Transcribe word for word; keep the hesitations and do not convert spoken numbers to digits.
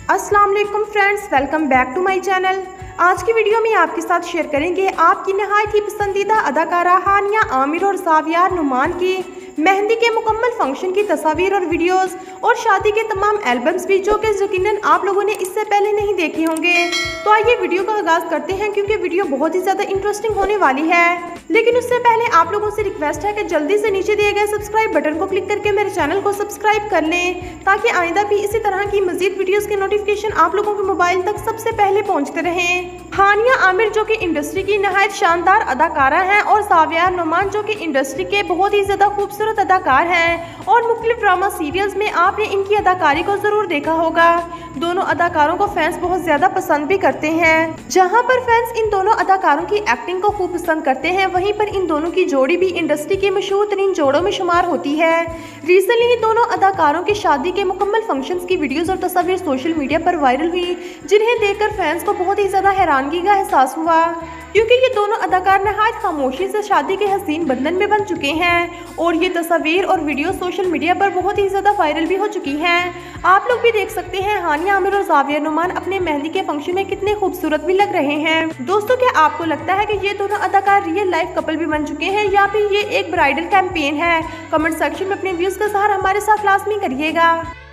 अस्सलाम वालेकुम friends, welcome back to my channel. आज की वीडियो में आपके साथ शेयर करेंगे आपकी नहायत ही पसंदीदा अदाकारा हानिया आमिर और ज़ावियर नुमान की मेहंदी के मुकम्मल फंक्शन की तस्वीर और वीडियोस और शादी के तमाम एल्बम्स भी, जो कि यकीनन आप लोगों ने इससे पहले नहीं देखे होंगे। तो आइए वीडियो का आगाज़ करते हैं, क्योंकि वीडियो बहुत ही ज़्यादा इंटरेस्टिंग होने वाली है। लेकिन उससे पहले आप लोगों से रिक्वेस्ट है कि जल्दी से नीचे दिए गए सब्सक्राइब बटन को क्लिक करके मेरे चैनल को सब्सक्राइब कर लें, ताकि आइंदा भी इसी तरह की मजीद वीडियोस के नोटिफिकेशन आप लोगों के मोबाइल तक सबसे पहले पहुंचते रहें। हानिया आमिर जो कि इंडस्ट्री की नहायत शानदार अदाकारा हैं, और ज़ावियर नुमान जो कि इंडस्ट्री के बहुत ही ज़्यादा खूबसूरत अदाकार हैं, और मुख्तलिफ ड्रामा सीरियल्स में आपने इनकी अदाकारी को ज़रूर देखा होगा। दोनों अदाकारों को फैंस बहुत ज़्यादा पसंद भी करते हैं। जहां पर फैंस इन दोनों अदाकारों की एक्टिंग को खूब पसंद करते हैं, वहीं पर इन दोनों की जोड़ी भी इंडस्ट्री की मशहूर तरीन जोड़ों में शुमार होती है। रिसेंटली इन दोनों अदाकारों की शादी के मुकम्मल फंक्शंस की वीडियोस और तस्वीर सोशल मीडिया पर वायरल हुई, जिन्हें देखकर फैंस को बहुत ही ज़्यादा हैरानगी का एहसास हुआ, क्योंकि ये दोनों अदाकार नहायत खामोशी से शादी के हसीन बंधन में बन चुके हैं, और ये तस्वीर और वीडियो सोशल मीडिया पर बहुत ही ज़्यादा वायरल भी हो चुकी हैं। आप लोग भी देख सकते हैं हानिया आमिर और ज़ावियर नुमान अपने मेहंदी के फंक्शन में कितने खूबसूरत भी लग रहे हैं। दोस्तों, क्या आपको लगता है कि ये दोनों अदाकार रियल लाइफ कपल भी बन चुके हैं, या फिर ये एक ब्राइडल कैंपेन है? कमेंट सेक्शन में अपने व्यूज़ का सहारा हमारे साथ लाजमी करिएगा।